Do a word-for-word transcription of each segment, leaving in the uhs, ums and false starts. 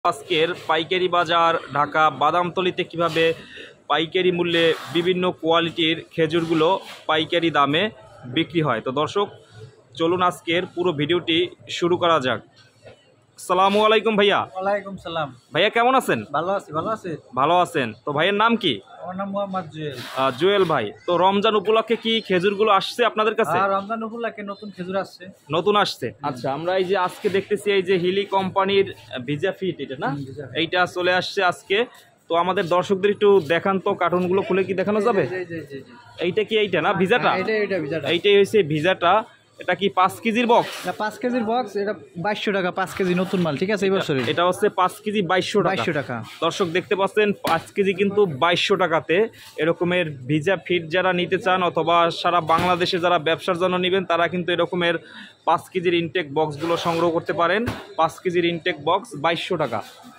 আজকের পাইকারি বাজার ঢাকা বাদামতলীতে কিভাবে পাইকারি মূল্যে বিভিন্ন কোয়ালিটির খেজুরগুলো পাইকারি দামে বিক্রি হয়। তো দর্শক চলুন আজকের পুরো ভিডিওটি শুরু করা যাক। আসসালামু আলাইকুম ভাইয়া। ওয়ালাইকুম সালাম। ভাইয়া কেমন আছেন? ভালো আছি। ভালো আছি ভালো আছেন। তো ভাইয়ের নাম কি? আমার নাম মোহাম্মদ জুয়েল। জুয়েল ভাই, তো রমজান উপলক্ষে কি খেজুরগুলো আসছে আপনাদের কাছে? হ্যাঁ, রমজান উপলক্ষে নতুন খেজুর আসছে। নতুন আসছে। আচ্ছা, আমরা এই যে আজকে দেখতেছি এই যে হিলি কোম্পানির ভিজা ফিট, এটা না, এইটা চলে আসছে আজকে। তো আমাদের দর্শকদের একটু দেখান তো, কার্টুনগুলো খুলে কি দেখানো যাবে? এইটা কি এইটা না ভিজাটা? এইটাই হয়েছে ভিজাটা। এটা কি পাঁচ কেজির বক্স? পাঁচ কেজির বক্স। এটা বাইশশো টাকা পাঁচ কেজি নতুন মাল। ঠিক আছে, এই বছরে এটা হচ্ছে পাঁচ কেজি বাইশশো বাইশশো টাকা। দর্শক দেখতে পাচ্ছেন পাঁচ কেজি কিন্তু বাইশশো টাকাতে এরকমের ভিজা ফিট যারা নিতে চান অথবা সারা বাংলাদেশে যারা ব্যবসার জন্য নেবেন তারা কিন্তু এরকমের পাঁচ কেজির ইনটেক বক্সগুলো সংগ্রহ করতে পারেন। পাঁচ কেজির ইনটেক বক্স বাইশশো টাকা।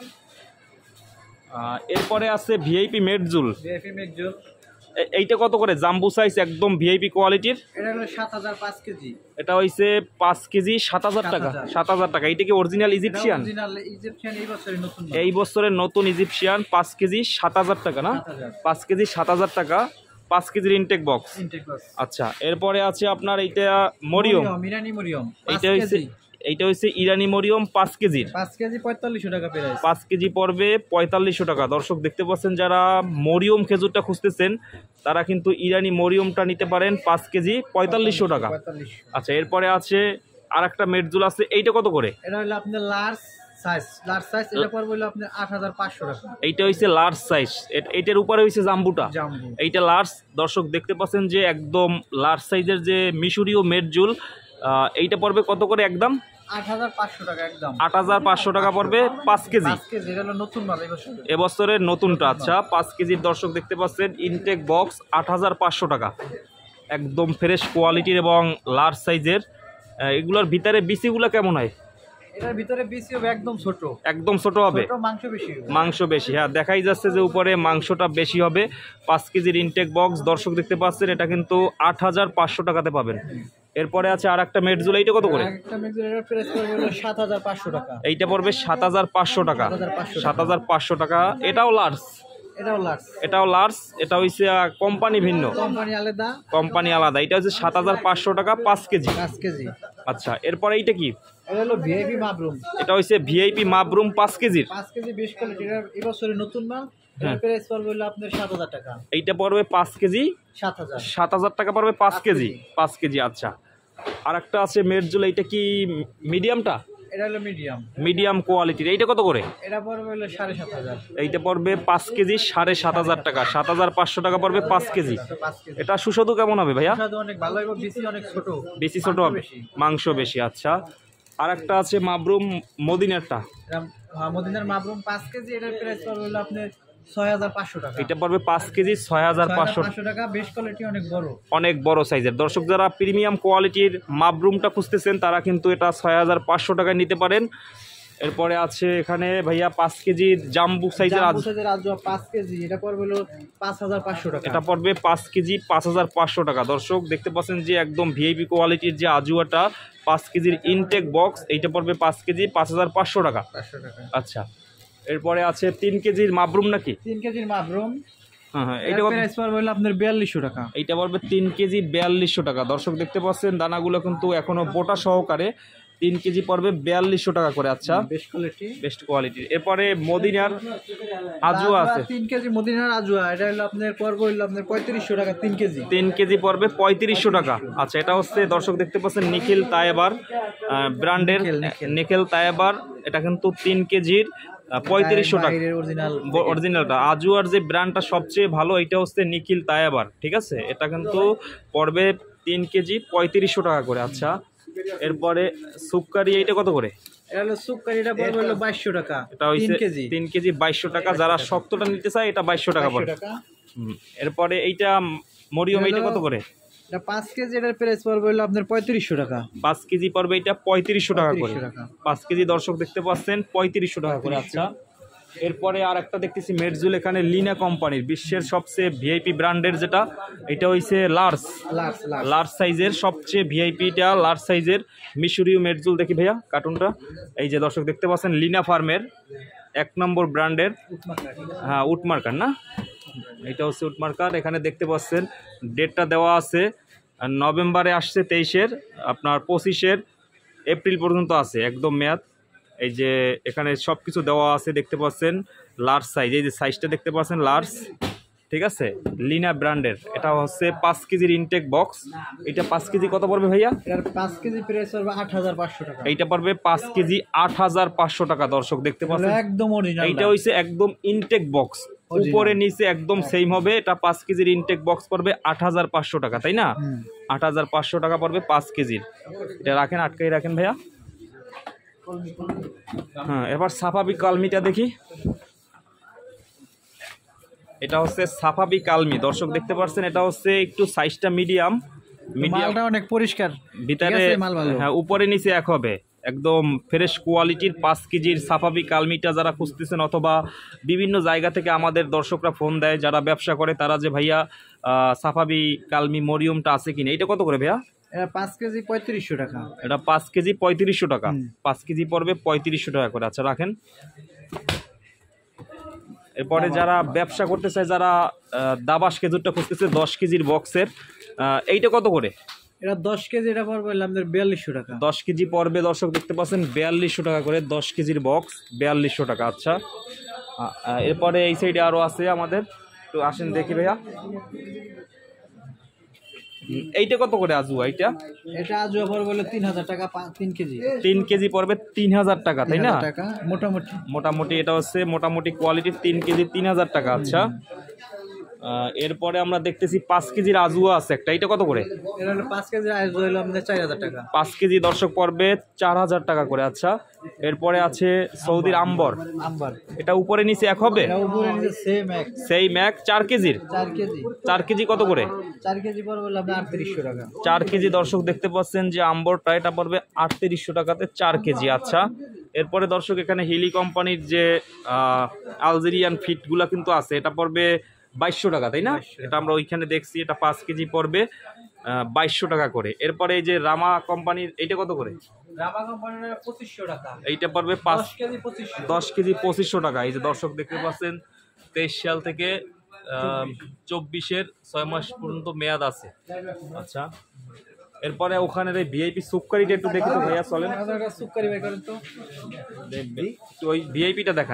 এরপরে আছে ভিআইপি মেটজুল। ভিআইপি মেটজুল এইটা কত করে? জাম্বু সাইজ একদম ভিআইপি কোয়ালিটির। এটা হলো সাত হাজার পাঁচ কেজি। এটা হইছে পাঁচ কেজি সাত হাজার টাকা। সাত হাজার টাকা। এইটা কি অরিজিনাল ইজিপশিয়ান? এই বছরের নতুন ইজিপশিয়ান পাঁচ কেজি সাত হাজার টাকা না? পাঁচ কেজি সাত হাজার টাকা। পাঁচ কেজির ইনটেক বক্স। আচ্ছা, এরপরে আছে আপনার এইটা মরিয়ম। এইটা হইছে এইটা হচ্ছে ইরানি মরিয়ম পাঁচ কেজির। পাঁচ কেজি পঁয়তাল্লিশশো টাকা প্রাইস। পাঁচ কেজি পড়বে পঁয়তাল্লিশশো টাকা। দর্শক দেখতে পাচ্ছেন যারা মরিয়ম খেজুরটা খুঁজতেছেন তারা কিন্তু ইরানি মরিয়মটা নিতে পারেন পাঁচ কেজি পঁয়তাল্লিশশো টাকা। আচ্ছা, এরপরে আছে আর একটা মেটজুল আছে। এইটা কত করে? এটা হলো আপনার লার্জ সাইজ। লার্জ সাইজ এটা পড়বে হলো আপনার আট হাজার পাঁচশো টাকা। এইটা হইছে লার্জ সাইজ। এইটার উপরে হইছে জাম্বুটা। এইটা লার্জ। দর্শক দেখতে পাচ্ছেন যে একদম লার্জ সাইজের যে মিশরীয় মেটজুল, এইটা পড়বে কত করে? একদম আট হাজার পাঁচশো টাকা। একদম আট হাজার পাঁচশো টাকা পড়বে পাঁচ কেজি। এবছরের নতুনটা। আচ্ছা, পাঁচ কেজির দর্শক দেখতে পাচ্ছেন ইনটেক বক্স আট হাজার পাঁচশো টাকা। একদম ফ্রেশ কোয়ালিটির এবং লার্জ সাইজের। এগুলোর ভিতরে বিসিগুলো কেমন হয়? এটার ভিতরে বিসি হবে একদম ছোট। একদম ছোট হবে। মাংস বেশি। মাংস বেশি, হ্যাঁ দেখাই যাচ্ছে যে উপরে মাংসটা বেশি হবে। পাঁচ কেজির ইনটেক বক্স দর্শক দেখতে পাচ্ছেন এটা কিন্তু আট হাজার পাঁচশো টাকাতে পাবেন। এরপরে আছে আর একটা মেটজুল। এইটা কত করে? সাত হাজার পাঁচশো টাকা। এইটা পড়বে সাত হাজার পাঁচশো টাকা। সাত হাজার পাঁচশো টাকা। এটাও লার্জ। এটাও লার্জ। এটাও লার্জ। এটা হইছে কোম্পানি ভিন্ন, কোম্পানি আলাদা। কোম্পানি আলাদা। এটা হচ্ছে সাত হাজার পাঁচশো টাকা পাঁচ কেজি। পাঁচ কেজি। আচ্ছা, এরপরে এইটা কি? এটা হলো ভিআইপি মাবরুম। এটা হইছে ভিআইপি মাবরুম পাঁচ কেজির। পাঁচ কেজি বেশ কোয়ালিটি। এটা এই বছরের নতুন মাল। এর প্রাইস পড়বে হলো আপনার সাত হাজার টাকা। এইটা পড়বে পাঁচ কেজি সাত হাজার। সাত হাজার টাকা পড়বে পাঁচ কেজি। পাঁচ কেজি। আচ্ছা, আর একটা আছে মেটজুল। এইটা কি মিডিয়ামটা? এটা হলো মিডিয়াম। মিডিয়াম কোয়ালিটির। এইটা কত করে? এটা পড়বে হলো সাড়ে সাত হাজার। এইটা পড়বে পাঁচ কেজি সাড়ে সাত হাজার টাকা। সাত হাজার পাঁচশো টাকা পড়বে পাঁচ কেজি। এটা সুস্বাদু কেমন হবে ভাইয়া? অনেক ভালো হবে। বেশি অনেক ছোট। বেশি ছোট হবে, মাংস বেশি। আচ্ছা, আর একটা আছে মাবরুম মদিনারটা। মদিনার মাবরুম পাঁচ কেজি। এটার প্রাইস পড়বে হলো আপনার ছয় হাজার পাঁচশো টাকা। এটা পড়বে পাঁচ কেজি ছয় হাজার পাঁচশো টাকা। বেশ কোয়ালিটি, অনেক বড়, অনেক বড় সাইজের। দর্শক যারা প্রিমিয়াম কোয়ালিটির মাবরুমটা খুঁজতেছেন তারা কিন্তু এটা ছয় হাজার পাঁচশো টাকায় নিতে পারেন। এরপরে আছে এখানে ভাইয়া পাঁচ কেজির জাম্বু সাইজের আজুয়া পাঁচ কেজি। এটা পড়বে হলো পাঁচ হাজার পাঁচশো টাকা। এটা পড়বে পাঁচ কেজি পাঁচ হাজার পাঁচশো টাকা। দর্শক দেখতে পাচ্ছেন যে একদম ভিআইপি কোয়ালিটির যে আজুয়াটা পাঁচ কেজির ইনটেক বক্স, এইটা পড়বে পাঁচ কেজি পাঁচ হাজার পাঁচশো টাকা। আচ্ছা, এরপরে আছে তিন কেজির মাবরুম নাকি? তিন কেজির মাবরুম। হ্যাঁ হ্যাঁ, এইটা প্রাইস পড়বে হলো আপনার বিয়াল্লিশশো টাকা। এইটা পড়বে তিন কেজি বিয়াল্লিশশো টাকা। দর্শক দেখতে পাচ্ছেন দানাগুলো কিন্তু এখনো বোটা সহকারে। তিন কেজি পড়বে বিয়াল্লিশশো টাকা করে। আচ্ছা, বেস্ট কোয়ালিটি, বেস্ট কোয়ালিটির। এরপরে মদিনার আজুয়া আছে তিন কেজি। মদিনার আজুয়া এটা হলো আপনার পড়বে হলো আপনার পঁয়ত্রিশশো টাকা। তিন কেজি। তিন কেজি পড়বে পঁয়ত্রিশশো টাকা। আচ্ছা, এটা হচ্ছে দর্শক দেখতে পাচ্ছেন নিখিল তায়েবার ব্র্যান্ডের নিখিল তায়েবার। এটা কিন্তু তিন কেজির পঁয়ত্রিশশো টাকা অরিজিনালটা। আজুয়ার যে ব্র্যান্ডটা সবচেয়ে ভালো এটা হচ্ছে নিখিল তায়েবার। ঠিক আছে, এটা কিন্তু পড়বে তিন কেজি পঁয়ত্রিশশো টাকা করে। আচ্ছা, এরপরে সুপকারি। এইটা কত করে? এটা হলো সুপকারি। এটা পড়বে হলো বাইশশো টাকা। এটা হইছে তিন কেজি বাইশশো টাকা। যারা শক্তটা নিতে চায় এটা বাইশশো টাকা পড়ে। এরপরে এইটা মরিয়ম। এইটা কত করে? এটা পাঁচ কেজি। এটার প্রাইস পড়বে হলো আপনার পঁয়ত্রিশশো টাকা। পাঁচ কেজি পড়বে এটা পঁয়ত্রিশশো টাকা করে। পাঁচ কেজি দর্শক দেখতে পাচ্ছেন পঁয়ত্রিশশো টাকা করে। আচ্ছা, এরপরে আর একটা দেখতেছি মেটজুল। এখানে লিনা কোম্পানির বিশ্বের সবচেয়ে ভিআইপি ব্র্যান্ডের যেটা, এটা হইছে লার্জ। লার্জ সাইজের সবচেয়ে ভিআইপিটা লার্জ সাইজের মিশরীয় মেটজুল। দেখি ভাইয়া কার্টুনটা। এই যে দর্শক দেখতে পাচ্ছেন লিনা ফার্মের এক নম্বর ব্র্যান্ডের, উটমার্কা, ঠিক আছে? হ্যাঁ উটমার্কার না, এটা হচ্ছে উটমার্কার। এখানে দেখতে পাচ্ছেন ডেটটা দেওয়া আছে, আর নভেম্বরে আসছে তেইশের, আপনার পঁচিশের এপ্রিল পর্যন্ত আছে একদম মেয়াদ। এই যে এখানে সব কিছু দেওয়া আছে দেখতে পাচ্ছেন, লার্জ সাইজ, এই যে সাইজটা দেখতে পাচ্ছেন লার্জ, ঠিক আছে, লিনা ব্র্যান্ডের। এটা হচ্ছে পাঁচ কেজির ইনটেক বক্স। এটা পাঁচ কেজি কত পড়বে ভাইয়া? এটার পাঁচ কেজি প্রাইস হবে আট হাজার পাঁচশো টাকা। এইটা পড়বে পাঁচ কেজি আট হাজার পাঁচশো টাকা। দর্শক দেখতে পাচ্ছেন একদম অরিজিনাল, এইটা হইছে একদম ইনটেক বক্স, উপরে নিচে একদম সেম হবে। এটা পাঁচ কেজির ইনটেক বক্স পড়বে আট হাজার পাঁচশো টাকা, তাই না? আট হাজার পাঁচশো টাকা পড়বে পাঁচ কেজির। এটা রাখেন, আটকাই রাখেন ভাইয়া। হ্যাঁ, এবার সাফাবি কালমিটা দেখি। এটা হচ্ছে সাফাবি কালমি, দর্শক দেখতে পাচ্ছেন। এটা হচ্ছে একটু সাইজটা মিডিয়াম, মালটা অনেক পরিষ্কার, ভিতরে হ্যাঁ উপরে নিচে এক হবে, একদম ফ্রেশ কোয়ালিটির পাঁচ কেজির সাফাবি কালমিটা যারা খুঁজতেছেন, অথবা বিভিন্ন জায়গা থেকে আমাদের দর্শকরা ফোন দেয় যারা ব্যবসা করে, তারা যে ভাইয়া সাফাবি কালমি মরিয়মটা আছে কিনা। এটা কত করে ভাইয়া? এটা পাঁচ কেজি পঁয়ত্রিশশো টাকা। এটা পাঁচ কেজি পঁয়ত্রিশশো টাকা, পাঁচ কেজি পড়বে পঁয়ত্রিশশো টাকা করে। আচ্ছা রাখেন। এরপরে যারা ব্যবসা করতে চায়, যারা দাবাস খেজুরটা খুঁজতেছে দশ কেজির বক্সের, এইটা কত করে? এটা দশ কেজি, এটা পড়বে আমাদের বিয়াল্লিশশো টাকা। দশ কেজি পড়বে, দর্শক দেখতে পাচ্ছেন বিয়াল্লিশশো টাকা করে, দশ কেজির বক্স বিয়াল্লিশশো টাকা। আচ্ছা, এরপরে এই সাইডে আরও আছে আমাদের, তো আসেন দেখি ভাইয়া। এইটা কত করে আজু? এইটা এটা আজু পড়বে তিন হাজার টাকা, তিন কেজি। তিন কেজি পড়বে তিন হাজার টাকা, তাই না? মোটামুটি মোটামুটি এটা হচ্ছে মোটামুটি কোয়ালিটির তিন কেজি তিন হাজার টাকা। আচ্ছা, এরপরে আমরা দেখতেছি পাঁচ কেজির আজুয়া আছে একটা, এটা কত করে? পাঁচ কেজি আজু হলো আমাদের চার হাজার টাকা। পাঁচ কেজি দর্শক পড়বে চার হাজার টাকা করে। আচ্ছা, এরপরে আছে সৌদির আম্বর, আম্বর, এটা উপরে নিচে এক হবে, সেই ম্যাক চার কেজির, চার কেজি চার কেজি কত করে? চার কেজি পড়বে আটত্রিশশো টাকা। চার কেজি দর্শক দেখতে পাচ্ছেন যে আম্বরটা, এটা পড়বে আটত্রিশশো টাকাতে চার কেজি। আচ্ছা, এরপরে দর্শক এখানে হিলি কোম্পানির যে আলজেরিয়ান ফিটগুলা কিন্তু আছে, এটা পড়বে বাইশশো টাকা, তাই না? এটা আমরা ওইখানে দেখছি, এটা পাঁচ কেজি পড়বে বাইশশো টাকা করে। এরপরে এই যে রামা কোম্পানির, এইটা কত করে? রামা কোম্পানির পঁচিশশো টাকা, এইটা পড়বে পাঁচ কেজি পঁচিশশো, দশ কেজি পঁচিশশো টাকা। এই যে দর্শক দেখতে পাচ্ছেন তেইশ সাল থেকে চব্বিশের ছয় মাস পর্যন্ত মেয়াদ আছে। আচ্ছা, এরপরে ওখানের এই ভিআইপি সুপকারিটা একটু দেখি তো ভাইয়া, চলেন সুপকারি বাই করেন তো, ওই ভিআইপিটা দেখান।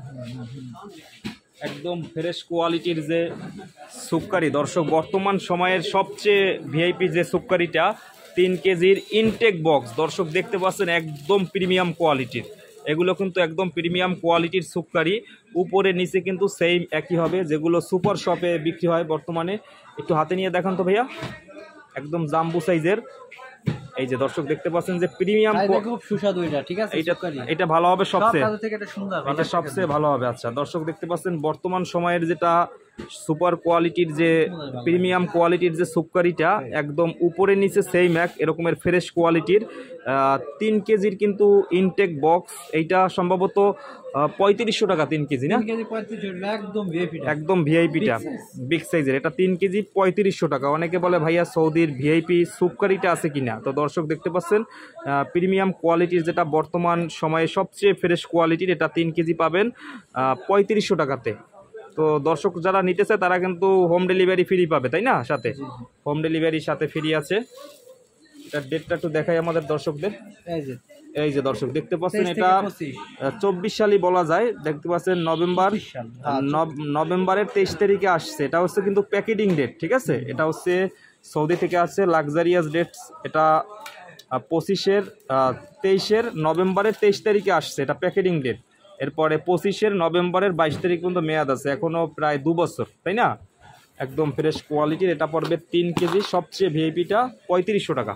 একদম ফ্রেশ কোয়ালিটির যে সুপকারি, দর্শক বর্তমান সময়ের সবচেয়ে ভিআইপি যে সুপকারিটা, তিন কেজির ইনটেক বক্স, দর্শক দেখতে পাচ্ছেন একদম প্রিমিয়াম কোয়ালিটির। এগুলো কিন্তু একদম প্রিমিয়াম কোয়ালিটির সুপকারি, উপরে নিচে কিন্তু সেম একই হবে, যেগুলো সুপার শপে বিক্রি হয় বর্তমানে। একটু হাতে নিয়ে দেখান তো ভাইয়া, একদম জাম্বু সাইজের। এই যে দর্শক দেখতে পাচ্ছেন যে প্রিমিয়াম, খুব সুস্বাদু এটা, ঠিক আছে? এটা এটা ভালো হবে সবচেয়ে, এটা সুন্দর, এটা সবচেয়ে ভালো হবে। আচ্ছা, দর্শক দেখতে পাচ্ছেন বর্তমান সময়ের যেটা সুপার কোয়ালিটির যে প্রিমিয়াম কোয়ালিটির যে সুপকারিটা, একদম উপরে নিচে সেম এক এরকমের ফ্রেশ কোয়ালিটির তিন কেজির কিন্তু ইনটেক বক্স। এইটা সম্ভবত পঁয়ত্রিশশো টাকা তিন কেজি, না? একদম ভিআইপিটা বিগ সাইজের, এটা তিন কেজি পঁয়ত্রিশশো টাকা। অনেকে বলে ভাইয়া সৌদির ভিআইপি সুপকারিটা আছে কিনা, তো দর্শক দেখতে পাচ্ছেন প্রিমিয়াম কোয়ালিটির যেটা বর্তমান সময়ে সবচেয়ে ফ্রেশ কোয়ালিটির, এটা তিন কেজি পাবেন পঁয়ত্রিশশো টাকাতে। তো দর্শক যারা নিতে চায় তারা কিন্তু হোম ডেলিভারি ফ্রি পাবে, তাই না? সাথে হোম ডেলিভারির সাথে ফ্রি আছে। এটার ডেটটা একটু দেখাই আমাদের দর্শকদের। এই যে দর্শক দেখতে পাচ্ছেন, এটা চব্বিশ সালই বলা যায়। দেখতে পাচ্ছেন নভেম্বর, নভেম্বরের তেইশ তারিখে আসছে। এটা হচ্ছে কিন্তু প্যাকেটিং ডেট, ঠিক আছে? এটা হচ্ছে সৌদি থেকে আসছে লাক্সারিয়াস ডেটস। এটা পঁচিশের তেইশের নভেম্বরের তেইশ তারিখে আসছে, এটা প্যাকেটিং ডেট। এরপরে পঁচিশের নভেম্বরের বাইশ তারিখ পর্যন্ত মেয়াদ আছে, এখনও প্রায় দু বছর, তাই না? একদম ফ্রেশ কোয়ালিটির। এটা পড়বে তিন কেজি, সবচেয়ে ভিআইপিটা পঁয়ত্রিশশো টাকা।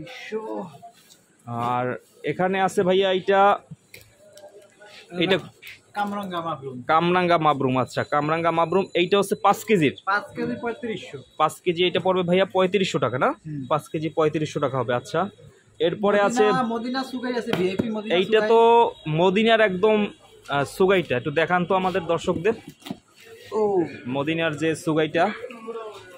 আর এখানে আছে ভাইয়া এইটা, এইটা কামরাঙ্গা মাবরুম, কামরাঙ্গা মাবরুম। আচ্ছা, কামরাঙ্গা মাবরুম, এইটা হচ্ছে পাঁচ কেজির, পাঁচ কেজি পঁয়ত্রিশশো, পাঁচ কেজি এটা পড়বে ভাইয়া পঁয়ত্রিশশো টাকা, না? পাঁচ কেজি পঁয়ত্রিশশো টাকা হবে। আচ্ছা, এরপরে আছে মদিনা সুগাই আছে, ভিআইপি মদিনা। এইটা তো মদিনার একদম সুগাইটা, একটু দেখান তো আমাদের দর্শকদের। ও মদিনার যে সুগাইটা,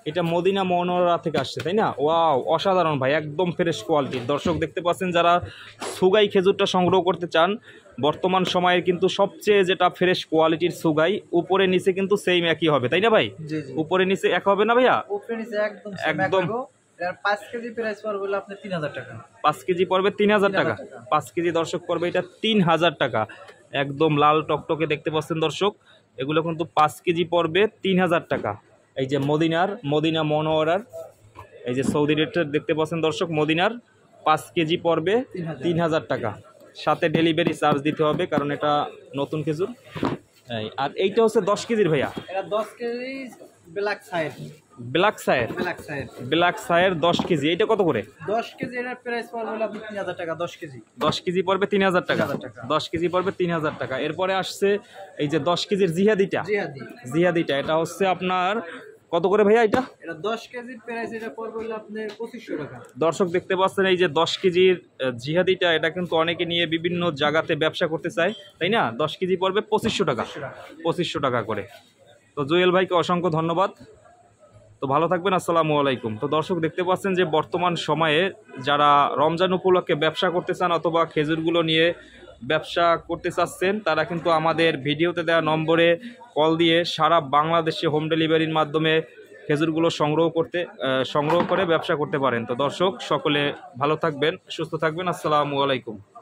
এটা মদিনা মনোহরা থেকে আসছে তাই না? ওয়াও, অসাধারণ ভাই, একদম ফ্রেশ কোয়ালিটির। দর্শক দেখতে পাচ্ছেন, যারা সুগাই খেজুরটা সংগ্রহ করতে চান, বর্তমান সময়ের কিন্তু সবচেয়ে যেটা ফ্রেশ কোয়ালিটির সুগাই, উপরে নিচে কিন্তু সেম একই হবে তাই না ভাই? জি জি, উপরে নিচে এক হবে না ভাইয়া? উপরে নিচে একদম একদম। একদম। এর পাঁচ কেজি প্রাইস পড়বে হলো আপনার তিন হাজার টাকা। পাঁচ কেজি পড়বে তিন হাজার তিন টাকা। হাজার টাকা। পাঁচ কেজি দর্শক পড়বে এটা তিন হাজার টাকা। একদম লাল টকটকে দেখতে পাচ্ছেন দর্শক, এগুলো কিন্তু পাঁচ কেজি পড়বে তিন হাজার টাকা। এই যে মদিনার মদিনা মনোহরার এই যে সৌদি রেটের দেখতে পাচ্ছেন দর্শক, মদিনার পাঁচ কেজি পড়বে তিন হাজার টাকা। সাথে ডেলিভারি চার্জ দিতে হবে, কারণ এটা নতুন খেজুর। এই আর এইটা হচ্ছে দশ কেজির ভাইয়া, এটা দশ কেজি ব্ল্যাক সাইড। ব্ল্যাক সায়ের। ব্ল্যাক সাইড ব্ল্যাক সায়ের দশ কেজি, এইটা কত করে? দশ কেজি এটার প্রাইস পড়বে হলো আপনার তিন হাজার টাকা। দশ কেজি দশ কেজি পড়বে তিন হাজার টাকা। তিন হাজার টাকা। দশ কেজি পড়বে তিন হাজার টাকা। এরপরে আসছে এই যে দশ কেজির জিহাদিটা। জিহাদি, জিহাদিটা এটা হচ্ছে আপনার কত করে ভাইয়া? এটা এটা দশ কেজির প্রাইস এটা পড়বে হলো আপনার পঁচিশশো টাকা। দর্শক দেখতে পাচ্ছেন, এই যে দশ কেজির জিহাদিটা, এটা কিন্তু অনেকে নিয়ে বিভিন্ন জায়গাতে ব্যবসা করতে চায় তাই না? দশ কেজি পড়বে পঁচিশশো টাকা। পঁচিশশো টাকা করে। তো জুয়েল ভাইকে অসংখ্য ধন্যবাদ। তো ভালো থাকবেন, আসসালামু আলাইকুম। তো দর্শক দেখতে পাচ্ছেন যে বর্তমান সময়ে যারা রমজান উপলক্ষে ব্যবসা করতে চান অথবা খেজুরগুলো নিয়ে ব্যবসা করতে চাচ্ছেন, তারা কিন্তু আমাদের ভিডিওতে দেওয়া নম্বরে কল দিয়ে সারা বাংলাদেশে হোম ডেলিভারির মাধ্যমে খেজুরগুলো সংগ্রহ করতে সংগ্রহ করে ব্যবসা করতে পারেন। তো দর্শক সকলে ভালো থাকবেন, সুস্থ থাকবেন, আসসালামু আলাইকুম।